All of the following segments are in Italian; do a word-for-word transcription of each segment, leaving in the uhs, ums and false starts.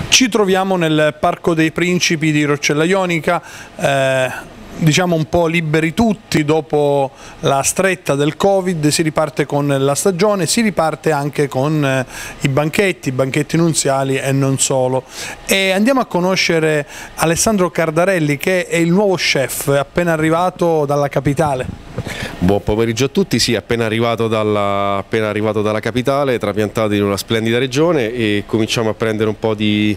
Ci troviamo nel Parco dei Principi di Roccella Ionica, eh, diciamo un po' liberi tutti dopo la stretta del Covid, si riparte con la stagione, si riparte anche con eh, i banchetti, i banchetti nunziali e non solo. E andiamo a conoscere Alessandro Cardarelli, che è il nuovo chef appena arrivato dalla capitale. Buon pomeriggio a tutti, sì, appena arrivato dalla, appena arrivato dalla capitale, trapiantato in una splendida regione, e cominciamo a prendere un po' di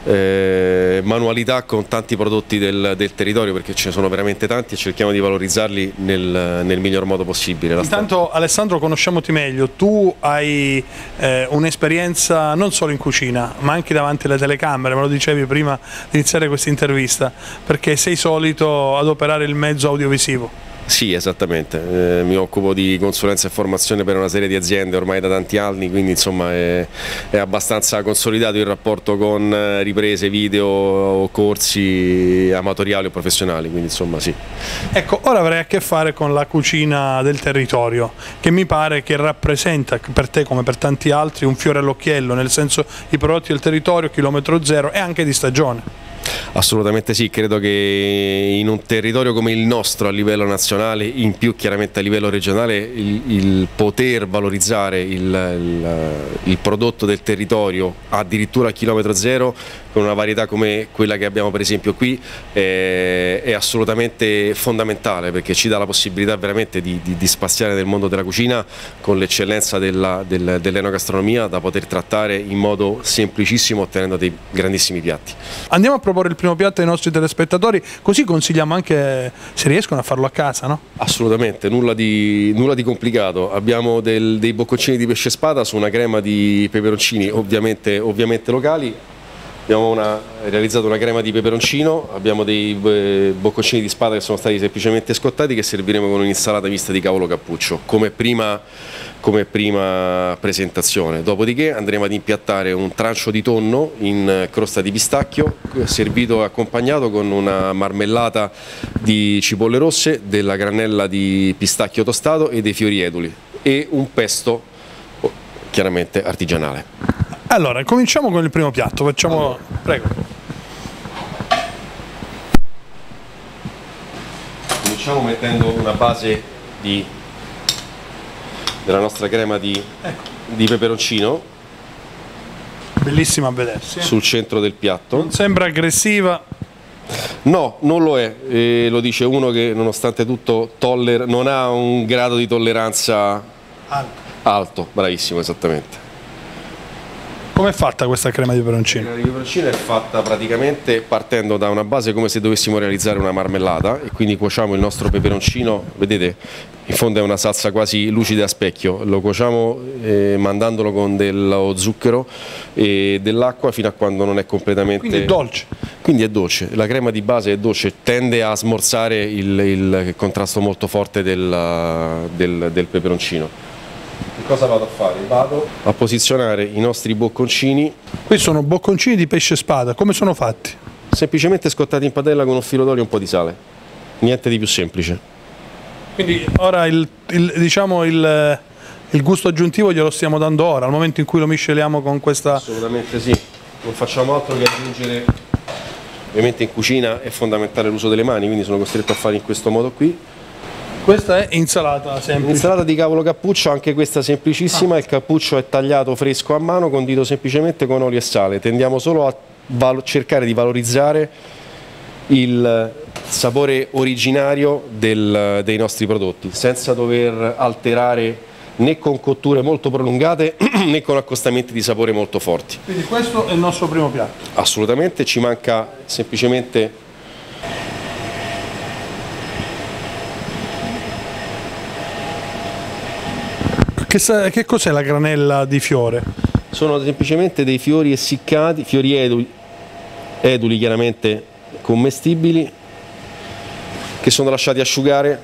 eh, manualità con tanti prodotti del, del territorio, perché ce ne sono veramente tanti e cerchiamo di valorizzarli nel, nel miglior modo possibile. Intanto Alessandro, conosciamoti meglio, tu hai eh, un'esperienza non solo in cucina ma anche davanti alle telecamere, me lo dicevi prima di iniziare questa intervista, perché sei solito adoperare il mezzo audiovisivo. Sì, esattamente, eh, mi occupo di consulenza e formazione per una serie di aziende ormai da tanti anni, quindi insomma è, è abbastanza consolidato il rapporto con riprese, video, corsi amatoriali o professionali, quindi insomma sì. Ecco, ora avrei a che fare con la cucina del territorio, che mi pare che rappresenta per te come per tanti altri un fiore all'occhiello, nel senso i prodotti del territorio, chilometro zero e anche di stagione. Assolutamente sì, credo che in un territorio come il nostro a livello nazionale, in più chiaramente a livello regionale, il, il poter valorizzare il, il, il prodotto del territorio addirittura a chilometro zero con una varietà come quella che abbiamo per esempio qui è, è assolutamente fondamentale, perché ci dà la possibilità veramente di, di, di spaziare nel mondo della cucina con l'eccellenza della, del, dell'enogastronomia, da poter trattare in modo semplicissimo ottenendo dei grandissimi piatti. Andiamo a proporre il primo piatto ai nostri telespettatori, così consigliamo anche se riescono a farlo a casa, no? Assolutamente, nulla di, nulla di complicato. Abbiamo del, dei bocconcini di pesce spada su una crema di peperoncini ovviamente, ovviamente locali. Abbiamo una, realizzato una crema di peperoncino, abbiamo dei eh, bocconcini di spada che sono stati semplicemente scottati, che serviremo con un'insalata mista di cavolo cappuccio come prima, come prima presentazione. Dopodiché andremo ad impiattare un trancio di tonno in crosta di pistacchio, servito e accompagnato con una marmellata di cipolle rosse, della granella di pistacchio tostato e dei fiori eduli, e un pesto chiaramente artigianale. Allora, cominciamo con il primo piatto, facciamo... Prego. Cominciamo mettendo una base di, della nostra crema di, ecco, di peperoncino. Bellissima a vedersi. Sul centro del piatto. Non sembra aggressiva. No, non lo è, e lo dice uno che nonostante tutto toller, non ha un grado di tolleranza alto. alto. Bravissimo, esattamente. Come è fatta questa crema di peperoncino? La crema di peperoncino è fatta praticamente partendo da una base come se dovessimo realizzare una marmellata, e quindi cuociamo il nostro peperoncino, vedete, in fondo è una salsa quasi lucida a specchio, lo cuociamo eh, mandandolo con dello zucchero e dell'acqua fino a quando non è completamente... Quindi è dolce. Quindi è dolce, la crema di base è dolce, tende a smorzare il, il contrasto molto forte del, del, del peperoncino. Cosa vado a fare? Vado a posizionare i nostri bocconcini. Questi sono bocconcini di pesce spada, come sono fatti? Semplicemente scottati in padella con un filo d'olio e un po' di sale, niente di più semplice. Quindi ora il, il, diciamo il, il gusto aggiuntivo glielo stiamo dando ora, al momento in cui lo misceliamo con questa... Assolutamente sì, non facciamo altro che aggiungere, ovviamente in cucina è fondamentale l'uso delle mani, quindi sono costretto a fare in questo modo qui. Questa è insalata semplice. Insalata di cavolo cappuccio, anche questa semplicissima, ah. Il cappuccio è tagliato fresco a mano, condito semplicemente con olio e sale. Tendiamo solo a cercare di valorizzare il sapore originario del, dei nostri prodotti, senza dover alterare né con cotture molto prolungate né con accostamenti di sapore molto forti. Quindi questo è il nostro primo piatto? Assolutamente, ci manca semplicemente... Che, che cos'è la granella di fiore? Sono semplicemente dei fiori essiccati, fiori eduli, eduli chiaramente commestibili, che sono lasciati asciugare.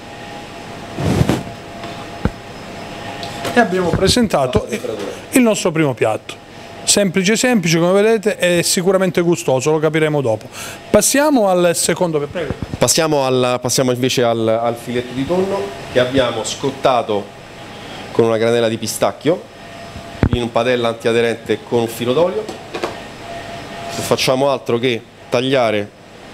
E abbiamo presentato il nostro primo piatto. Semplice semplice, come vedete, è sicuramente gustoso, lo capiremo dopo. Passiamo al secondo piatto. Prego. Passiamo, al, passiamo invece al, al filetto di tonno, che abbiamo scottato con una granella di pistacchio in un padella antiaderente con un filo d'olio. non facciamo altro che tagliare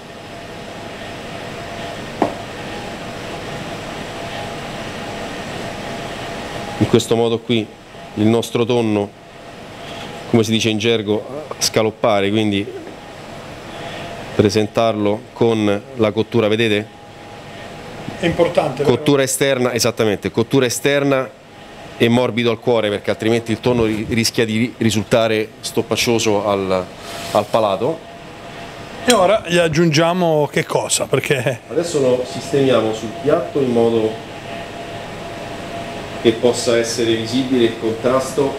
in questo modo qui il nostro tonno, come si dice in gergo, scaloppare, quindi presentarlo con la cottura, vedete? È importante. Cottura vero? esterna, esattamente, cottura esterna e morbido al cuore, perché altrimenti il tonno rischia di risultare stoppaccioso al, al palato. E ora gli aggiungiamo che cosa? Perché adesso lo sistemiamo sul piatto in modo che possa essere visibile il contrasto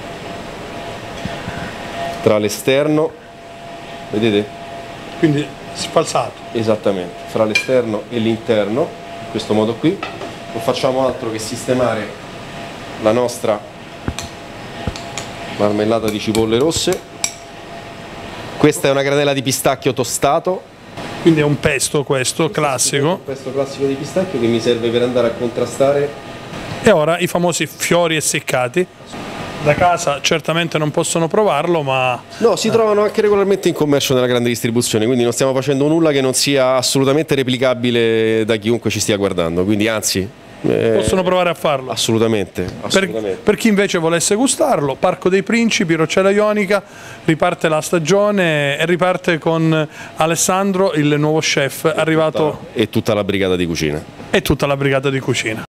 tra l'esterno, vedete? Quindi sfalsato. Esattamente, fra l'esterno e l'interno, in questo modo qui. Non facciamo altro che sistemare la nostra marmellata di cipolle rosse. Questa è una granella di pistacchio tostato. Quindi è un pesto questo, classico. Un pesto classico di pistacchio che mi serve per andare a contrastare. E ora i famosi fiori essiccati. Da casa certamente non possono provarlo, ma... No, si trovano anche regolarmente in commercio nella grande distribuzione, quindi non stiamo facendo nulla che non sia assolutamente replicabile da chiunque ci stia guardando, quindi anzi... Eh, possono provare a farlo. Assolutamente, assolutamente. Per, per chi invece volesse gustarlo, Parco dei Principi, Roccella Ionica, riparte la stagione e riparte con Alessandro, il nuovo chef, e arrivato... Tutta, e tutta la brigata di cucina. E tutta la brigata di cucina.